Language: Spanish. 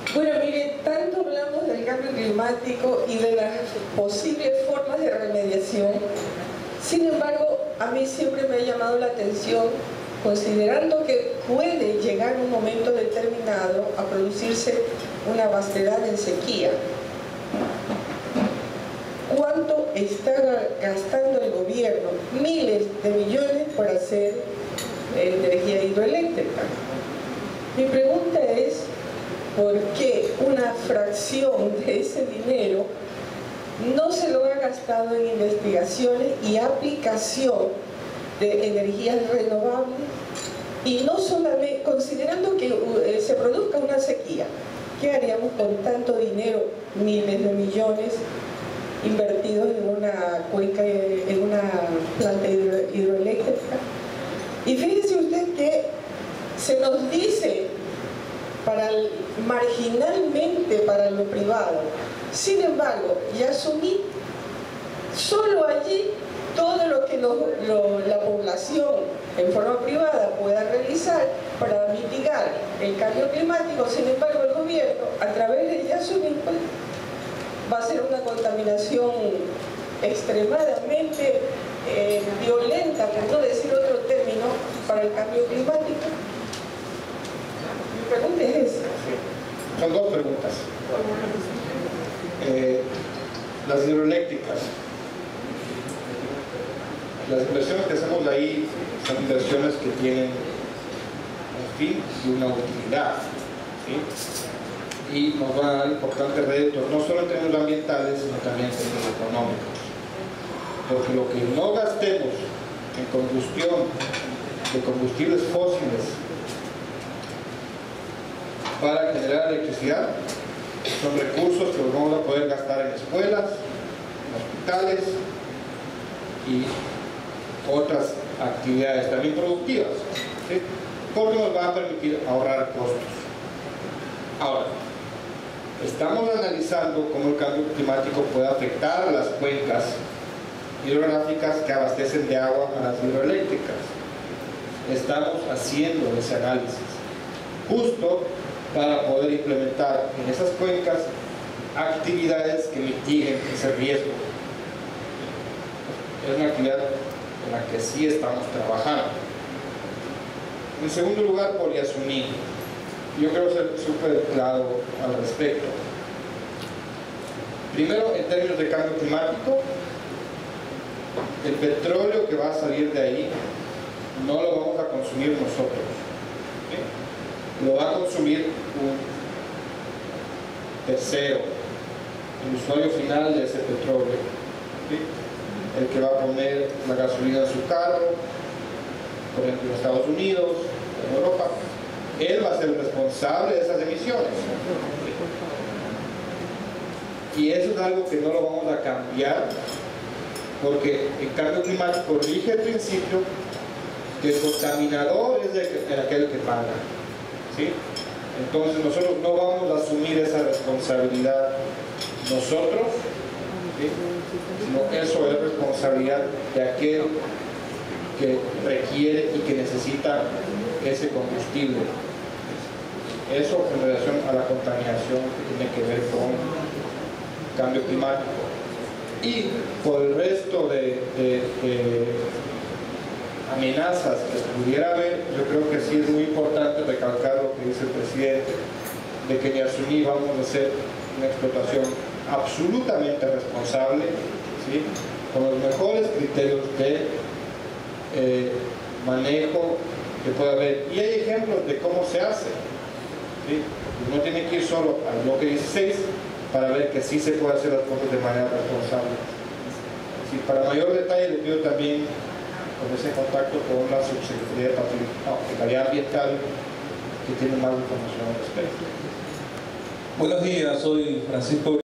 Bueno, mire, tanto hablamos del cambio climático y de las posibles formas de remediación. Sin embargo, a mí siempre me ha llamado la atención, considerando que puede llegar un momento determinado a producirse una vastedad en sequía. ¿Cuánto está gastando el gobierno? Miles de millones por hacer energía hidroeléctrica. Mi pregunta es, ¿por qué una fracción de ese dinero no se lo ha gastado en investigaciones y aplicación de energías renovables? Y no solamente, considerando que se produzca una sequía, ¿qué haríamos con tanto dinero, miles de millones invertidos en una cuenca, en una planta hidroeléctrica? Y fíjese usted que se nos dice marginalmente para lo privado. Sin embargo, Yasuní, solo allí todo lo que la población en forma privada pueda realizar para mitigar el cambio climático. Sin embargo, el gobierno, a través de Yasuní, va a hacer una contaminación extremadamente violenta, por no decir otro término, para el cambio climático. Mi pregunta es esa. Sí. Son dos preguntas. Las hidroeléctricas. Las inversiones que hacemos ahí son inversiones que tienen un fin y una utilidad, ¿sí? Y nos van a dar importantes réditos, no solo en términos ambientales, sino también en términos económicos. Porque lo que no gastemos en combustión de combustibles fósiles para generar electricidad son recursos que los vamos a poder gastar en escuelas, en hospitales y otras actividades también productivas, ¿sí? Porque nos va a permitir ahorrar costos. Ahora, estamos analizando cómo el cambio climático puede afectar a las cuencas hidrográficas que abastecen de agua a las hidroeléctricas. Estamos haciendo ese análisis justo para poder implementar en esas cuencas actividades que mitiguen ese riesgo. Es una actividad en la que sí estamos trabajando. En segundo lugar, por Yasuní. Yo quiero ser súper claro al respecto. Primero, en términos de cambio climático, el petróleo que va a salir de ahí no lo vamos a consumir nosotros, ¿sí? Lo va a consumir un tercero, el usuario final de ese petróleo, ¿sí? El que va a poner la gasolina en su carro, por ejemplo en Estados Unidos, en Europa. Él va a ser el responsable de esas emisiones. Y eso es algo que no lo vamos a cambiar, porque el cambio climático rige el principio que el contaminador es aquel que paga, ¿sí? Entonces nosotros no vamos a asumir esa responsabilidad nosotros, ¿sí? Sino eso es responsabilidad de aquel que requiere y que necesita ese combustible. Eso en relación a la contaminación que tiene que ver con cambio climático. Y por el resto de amenazas que pudiera haber, yo creo que sí es muy importante recalcar lo que dice el presidente, de que en Yasuní vamos a hacer una explotación absolutamente responsable, ¿sí? Con los mejores criterios de manejo que puede haber. Y hay ejemplos de cómo se hace, ¿sí? Uno tiene que ir solo al bloque 16 para ver que sí se puede hacer las cosas de manera responsable. Sí, para mayor detalle le pido también ponerse en contacto con la Subsecretaría de Calidad Ambiental, que tiene más información al respecto. Buenos días, soy Francisco